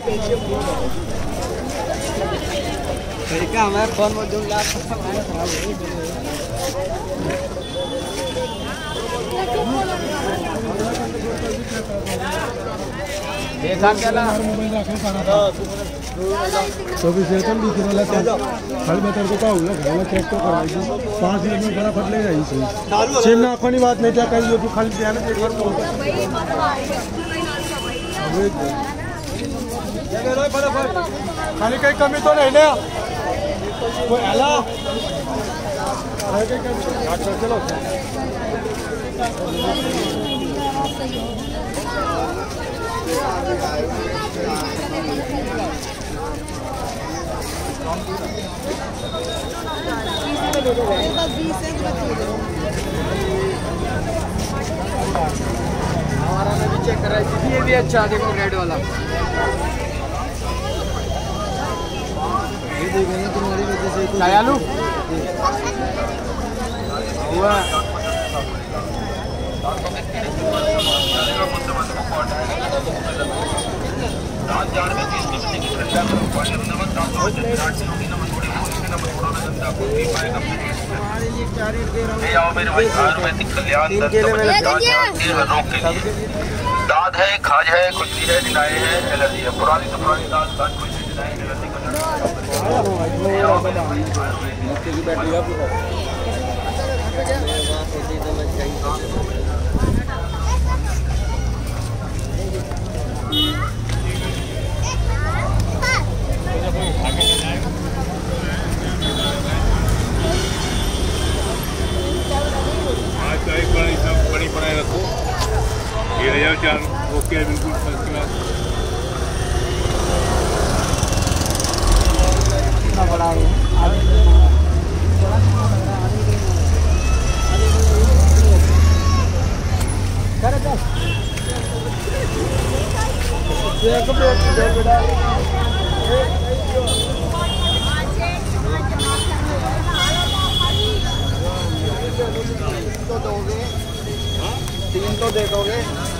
तरीका हमारे फोन में जो लाख खराब देखा क्या ला तो भी सेकंड भी कितना खाली मैं तेरे को कहूँगा घरवाला चेक तो कराएगी 5 मिनट में फटाफट ले जाएगी सही सिम ना आँखों बात नहीं क्या कही जो तू खाली ध्यान एक बार खाली कहीं कमी तो नहीं ना कोई हेलो चलो हमारा में भी चेक करा ये भी अच्छा देखो रेड वाला ये देखो ना तुम्हारी वजह से चाय आलू हुआ दाद है, खाज है, खुजली है, दिनाए है, एलर्जी है। पुरानी से पुरानी दाद खुजली दिनाए एलर्जी बड़ी बनाए रखो ये ले जाओ चार ओके बिल्कुल फर्स्ट क्लास कितना बड़ा है तो दोगे 3 तो दे दोगे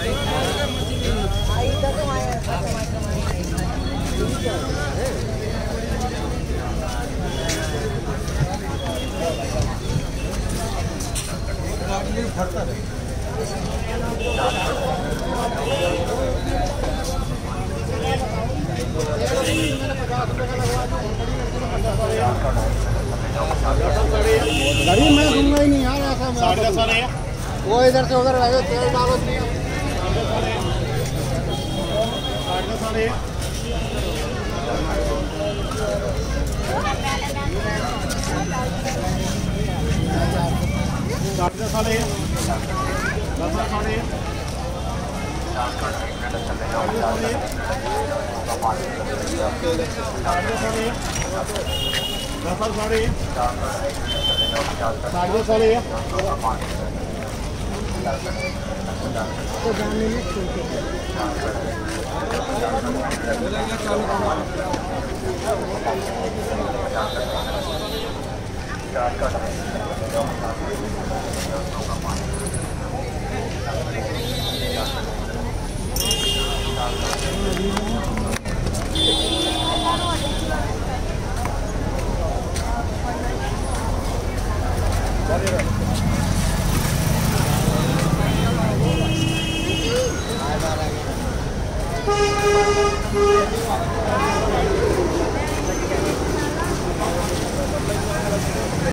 गाड़ी मैं सुनना ही नहीं यार ऐसा वो इधर से उधर रहे तेल डालो तो जाने में छोटे